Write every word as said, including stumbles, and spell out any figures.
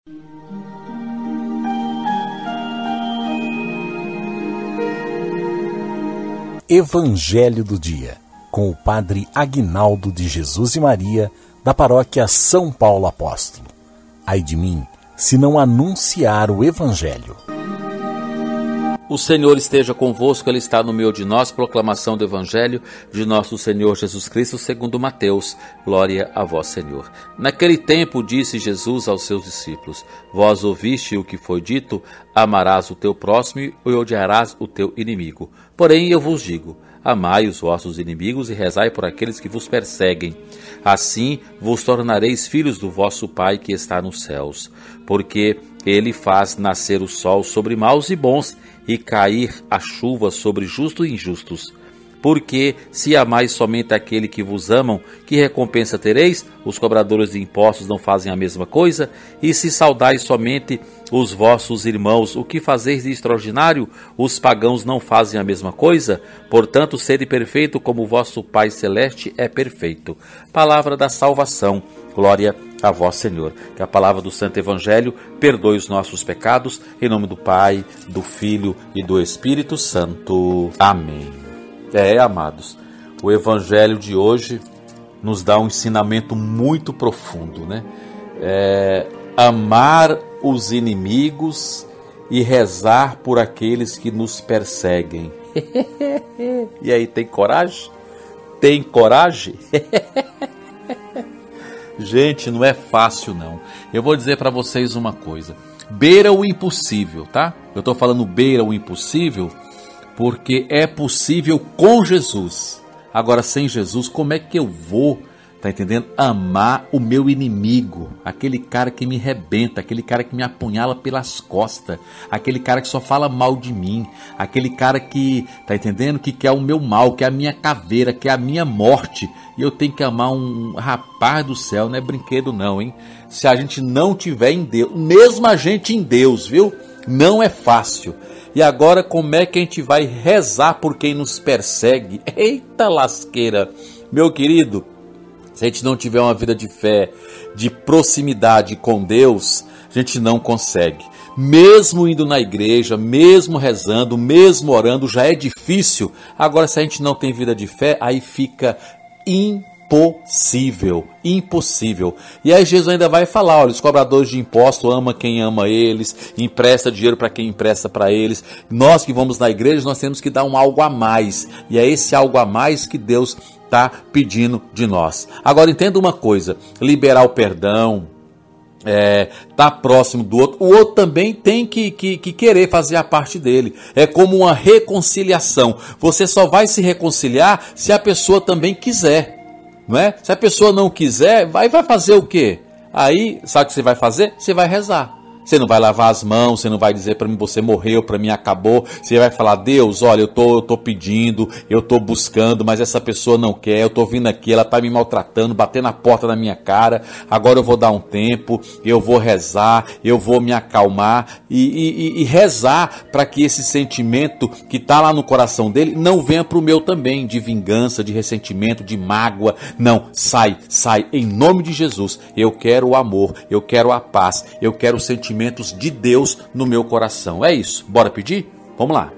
Evangelho do Dia, com o Padre Aguinaldo de Jesus e Maria, da Paróquia São Paulo Apóstolo. Ai de mim, se não anunciar o Evangelho. O Senhor esteja convosco, Ele está no meio de nós. Proclamação do Evangelho de nosso Senhor Jesus Cristo segundo Mateus. Glória a vós, Senhor. Naquele tempo disse Jesus aos seus discípulos: Vós ouviste o que foi dito, amarás o teu próximo e odiarás o teu inimigo. Porém eu vos digo, amai os vossos inimigos e rezai por aqueles que vos perseguem. Assim vos tornareis filhos do vosso Pai que está nos céus. Porque Ele faz nascer o sol sobre maus e bons e cair a chuva sobre justos e injustos. Porque se amais somente aquele que vos amam, que recompensa tereis? Os cobradores de impostos não fazem a mesma coisa? E se saudais somente os vossos irmãos, o que fazeis de extraordinário? Os pagãos não fazem a mesma coisa? Portanto, sede perfeito como o vosso Pai Celeste é perfeito. Palavra da salvação. Glória a vós, Senhor. Que a palavra do Santo Evangelho perdoe os nossos pecados. Em nome do Pai, do Filho e do Espírito Santo. Amém. É, amados, o Evangelho de hoje nos dá um ensinamento muito profundo, né? É, amar os inimigos e rezar por aqueles que nos perseguem. E aí, tem coragem? Tem coragem? Gente, não é fácil não. Eu vou dizer para vocês uma coisa. Beira o impossível, tá? Eu tô falando beira o impossível porque é possível com Jesus. Agora, sem Jesus, como é que eu vou, tá entendendo? Amar o meu inimigo, aquele cara que me rebenta, aquele cara que me apunhala pelas costas, aquele cara que só fala mal de mim, aquele cara que, tá entendendo? Que quer o meu mal, que é a minha caveira, que é a minha morte. E eu tenho que amar um rapaz do céu, não é brinquedo não, hein? Se a gente não tiver em Deus, mesmo a gente em Deus, viu? Não é fácil. E agora como é que a gente vai rezar por quem nos persegue? Eita lasqueira! Meu querido, se a gente não tiver uma vida de fé, de proximidade com Deus, a gente não consegue. Mesmo indo na igreja, mesmo rezando, mesmo orando, já é difícil. Agora, se a gente não tem vida de fé, aí fica impossível, impossível. E aí Jesus ainda vai falar, olha, os cobradores de imposto ama quem ama eles, empresta dinheiro para quem empresta para eles. Nós que vamos na igreja, nós temos que dar um algo a mais. E é esse algo a mais que Deus está pedindo de nós. Agora entenda uma coisa, liberar o perdão, é, tá próximo do outro, o outro também tem que, que, que querer fazer a parte dele. É como uma reconciliação. Você só vai se reconciliar se a pessoa também quiser, não é? Se a pessoa não quiser, vai, vai fazer o quê? Aí, sabe o que você vai fazer? Você vai rezar. Você não vai lavar as mãos, você não vai dizer para mim, você morreu, para mim acabou. Você vai falar, Deus, olha, eu tô, eu tô pedindo, eu tô buscando, mas essa pessoa não quer, eu tô vindo aqui, ela tá me maltratando, batendo a porta na minha cara, agora eu vou dar um tempo, eu vou rezar, eu vou me acalmar e, e, e rezar para que esse sentimento que tá lá no coração dele não venha pro meu também, de vingança, de ressentimento, de mágoa. Não, sai, sai, em nome de Jesus. Eu quero o amor, eu quero a paz, eu quero o sentimento de Deus no meu coração. É isso. Bora pedir? Vamos lá.